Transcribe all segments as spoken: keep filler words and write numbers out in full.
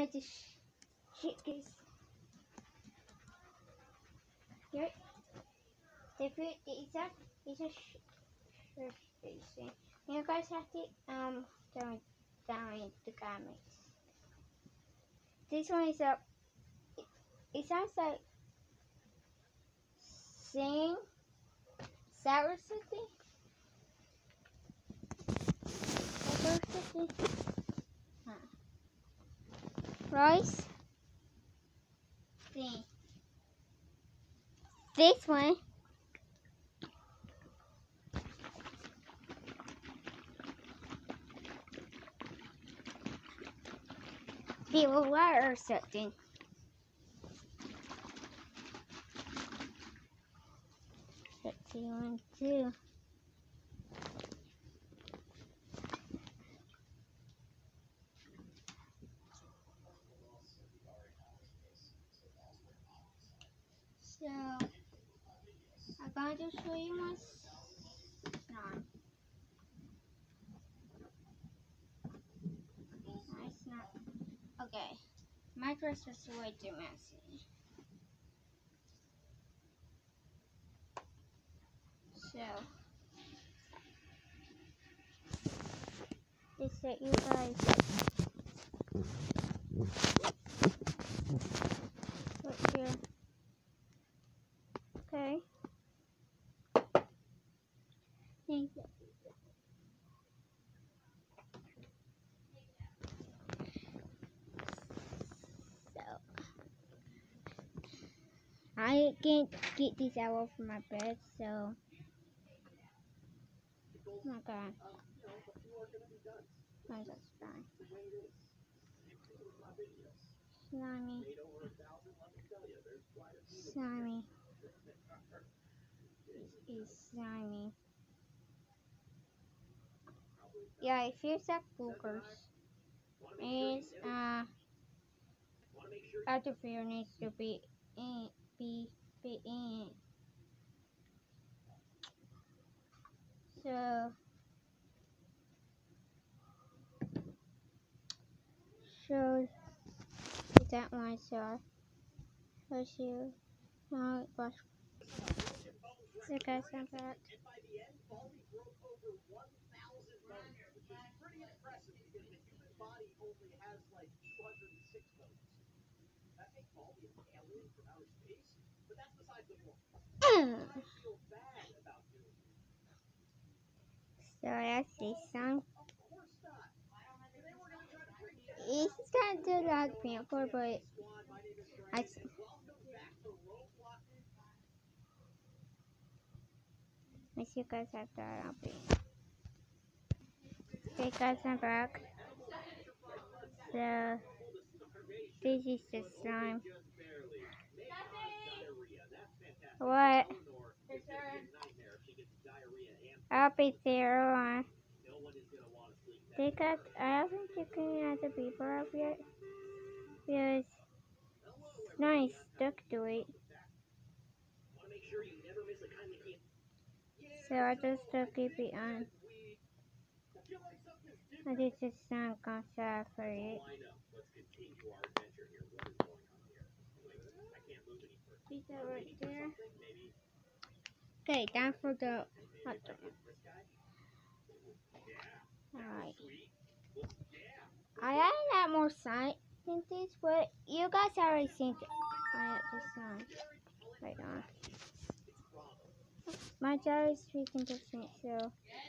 I just shake this. Here, the fruit is a is a station. You guys have to um down down the comments. This one is a. It, it sounds like sing sour something. Sour something. Huh. Rice. Thing. This one. The water or something. Let's see one too. So I'm going to show you my slime. My slime. Okay, my dress is way too messy. So just that you guys look here. Okay. Thank you. So I can't get these out of my bed, so oh my god. Oh, that's fine. Slimy. Slimy. This is slimy. Yeah, it feels like boogers. It's uh artificial needs to be in be be in. So so that one so let's see how it was. So guys, I'm back. So that's this song. It's kind of like painful, but I I see you guys have that. I'll be. Okay, guys, I'm back. So this is the slime. What? I'll be there on. They got. I haven't taken out the paper off yet because it's nice stuck to it. So I just uh, keep it on. I just just not gonna start for it. Is that right there? Okay, down for the hot dog. Alright. I added that more sign than this, but you guys already seen it. I added this sign. Right on. My jar is freaking different, so.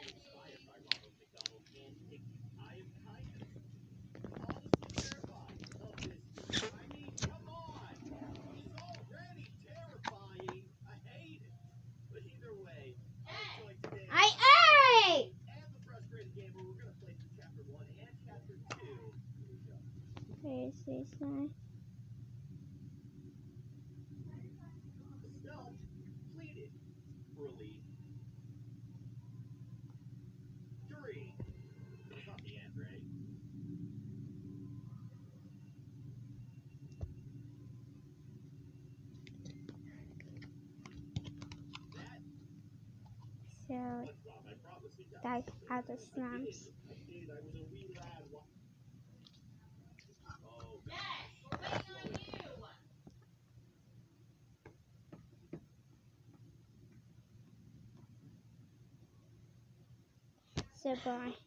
I ate! Where is this one? So, that's how the slums. So bye.